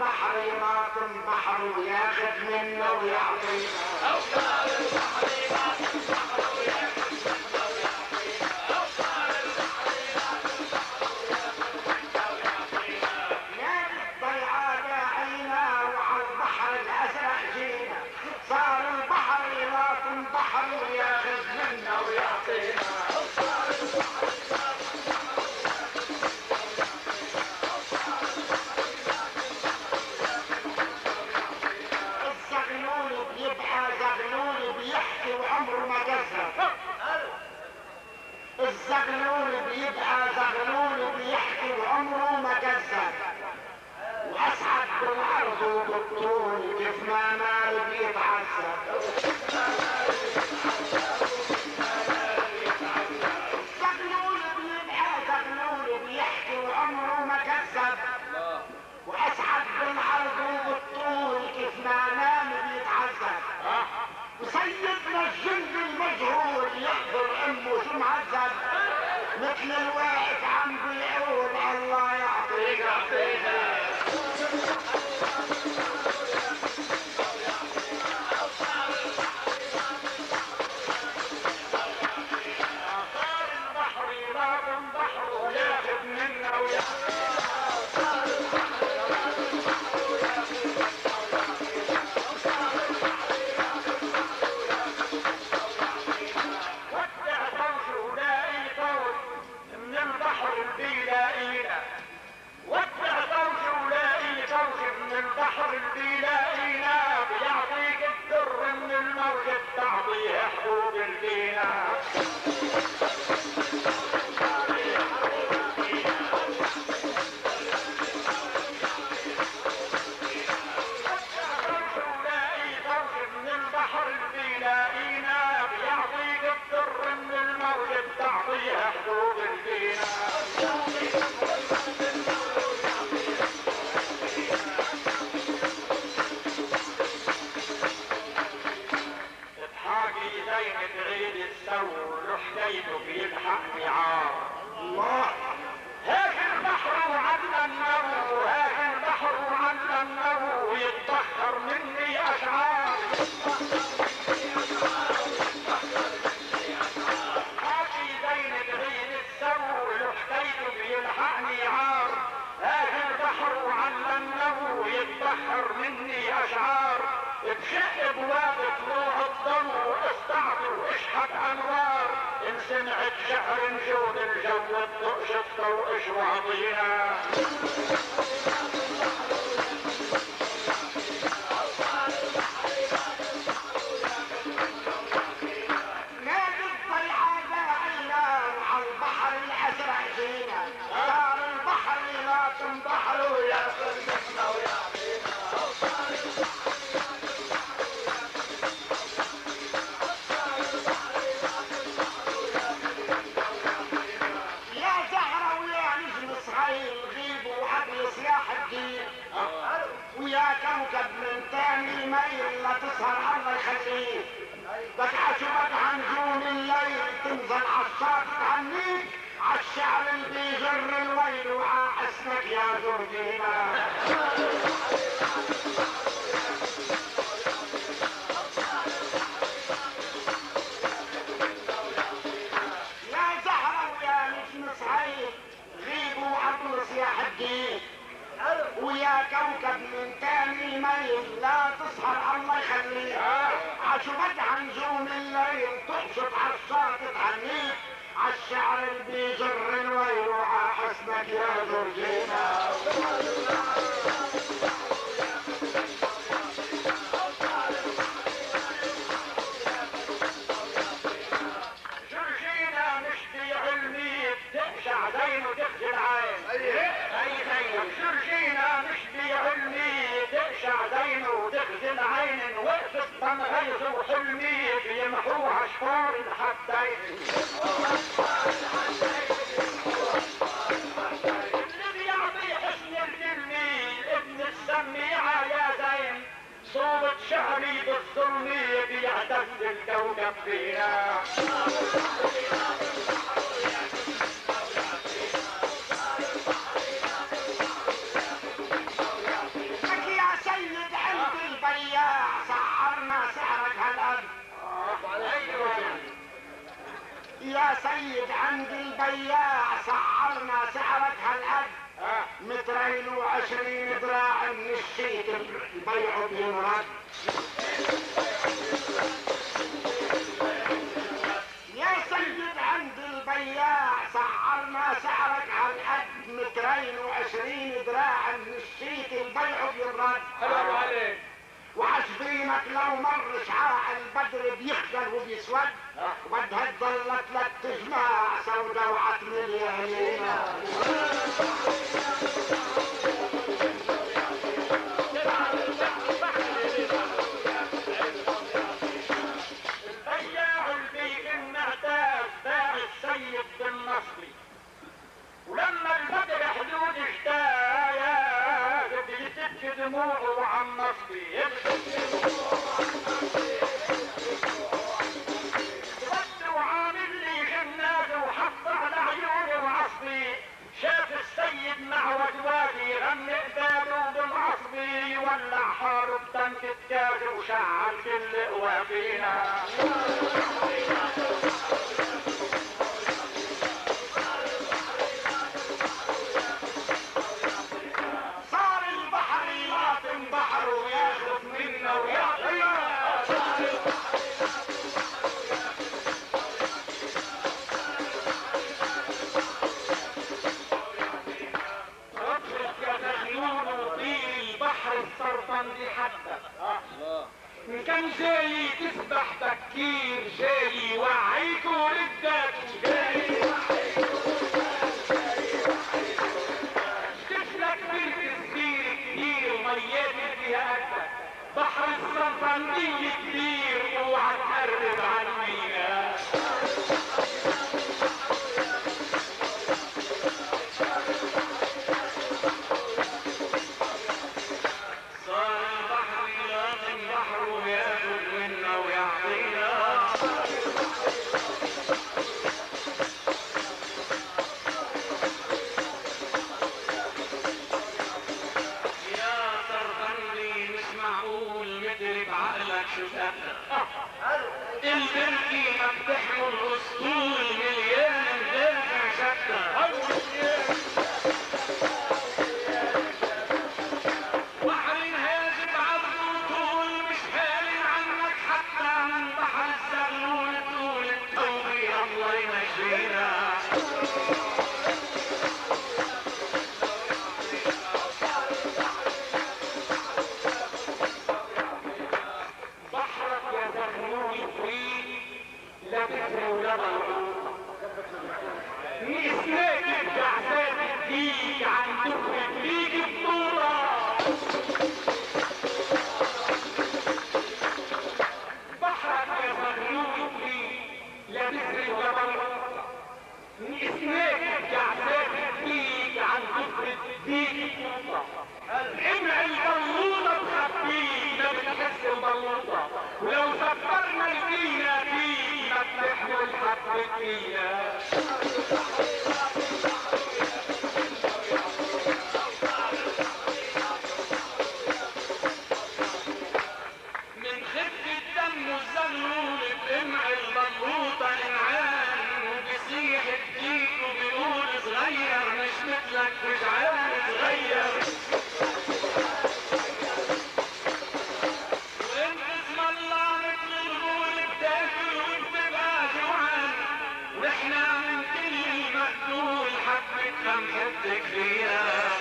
البحر يراكم بحر وياخذ منا ويعطينا. اوصال البحر يراكم بحر وياخذ منا ويعطينا. اوصال البحر يراكم بحر وياخذ منا ويعطينا. نادي الضيعة داعينا وعلى البحر الازرق جينا. صار البحر يراكم بحر وياخذ منا ويعطينا. اوصال البحر يراكم بحر وياخذ منا ويعطينا. الزغلول بيبقى زغلول بيحكي وعمره ما كذب. الزغلول بيبقى زغلول بيحكي وعمره ما كذب. واسعد بالعرض وبالطول كيف ما مال بيتعذب. زغلول بيبقى زغلول بيحكي وعمره ما كذب. واسعد بالعرض وبالطول كيف ما نام بيتعذب. وسيدنا الجند المجهول يحضر امه شو معذب. مثل الواقف عم بيقول الله يعطيك يعطينا. صار البحر يراكم بحر وياخذ منا ويعطينا. صار البحر يراكم بحر وياخذ منا ويعطينا. صار البحر يراكم بحر وياخذ منا ويعطينا. ودع طوش ولاقي طوش من البحر البيلاقينا. ودع طوش ولاقي طوش من البحر البيلاقينا. بيعطيك الدر من الموج تعطيه حبوب البينا. البحر البيلاقينا بيعطيك الدر من الموج تعطيه حبوب البينا. اضحاكي زين تعيد الثور حكيته بيلحقني عار. الله هيك البحر وعلمناه هيك البحر وعلمناه ويتبخر مني اشعار. حاكي زين تعيد الثور حكيته بيلحقني عار. هيك البحر وعلمناه ويتبخر مني اشعار. بشق بواب طلوع الضم واستعطي واشحت انوار. ان سمعت شعر نشود الجو الضوء شفته واش وعطينا. نادي الضيعة داعينا وعلى البحر الازرق جينا. صار البحر يراكم بحر وياخذ منا ويعطينا. صار البحر يا زهرة ويا نجم صغير غيبوا وعبي سلاح الدين. ويا كوكب من تاني ميل لا تسهر الله يخليك. بس عشبك عن نجوم الليل تنزل عالشاط تهنيك. عالشعر اللي بيجر الويل وعاحسنك يا زوجينا. صحيح غيبوا عبر سياح الدين. ويا كوكب من تاني ميل لا تسهر الله يخليك. عشبت عن نجوم الليل تقشط عالشاط تهنيك. عالشعر اللي بيجر الويل وعاحسنك يا جورجينا. تقشع زين وتخزي العين. اي زين شرشينا مش بعلمي تقشع زين وتخزي العين. وقفت تنغيظ وحلمي بيمحوها شفار الحدين. اللي بيعطي حسن الجميل ابن السميعة يا زين. صوبة شعري بالظلمي بيعتز الكوكب فينا. سيد عند البياع سعرنا سعرك هالقد 220 ذراع من الشيك البيع بينرد. يا سيد عند البياع سعرنا سعرك هالقد 220 ذراع من الشيك البيع بينرد. حرام عليك. وعشبينك لو مر شعاع البدر بيخجل وبيسود وبدها تضلت لك تجمع سودا وعتم اليمين. البياع البيك النعتاز باع السيد بالنصبي، ولما البدر حدود اشتاق بيسك دموعه عن نصبي. وعامل لي خناقه وحط على عيونه وعصبي، شاف السيد مع وجوادي غني قباله بالعصبي، ولع حارب تنك التاج وشعل كل قوافينا. صار البحر يلاطم بحره وياخذ منا ويعطينا. السرطان حدك ان كان جاي تسبح تكير جاي وعيك وردك جاي شفتلك بنت كبير كبير وميات فيها قدك، بحر السرطان كبير اوعى تقرب عنينا. البركي مفتحه الاسطول مليان مدافع شتى، بحر هاجم عبده طول مش هالي عنك حتى من بحر الزغلول طول التوبي الله يمشينا. نسيت الجعفات فيك عن دخلك فيك بطولة، بحرك يا مغلوب فيك لا تسري ولا بطولة. نسيت الجعفات فيك عن دخلك فيك بطولة، امع البلوطة تخبيك ما بتحس البلوطة، ولو سفرنا الفينا فيك ما بتحمل حبك فينا. من خفة الدم والزغلول بقمع البلوطة انعام، وبيصيح الديك وبيقول صغير مش مثلك وجعان صغير. وانت اسم الله مثل الغول بتاكل وبتبقى جوعان، ونحنا من كل المقتول حبك خمحتك فينا.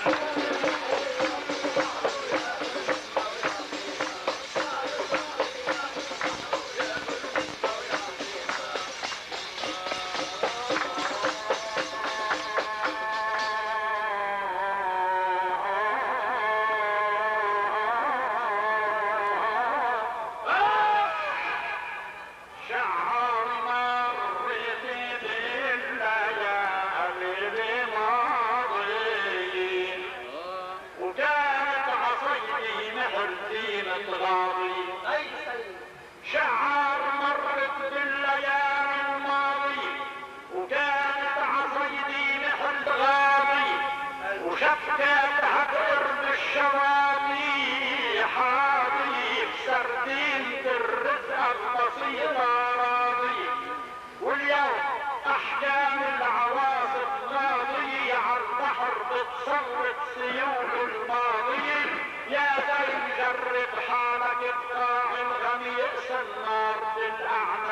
شعار مرت بالليالي الماضي وكانت عصيدي مثل غاضي، وشفتها بقرب الشواطئ حاضي بسردين الرزق البسيطة راضي. واليوم معنى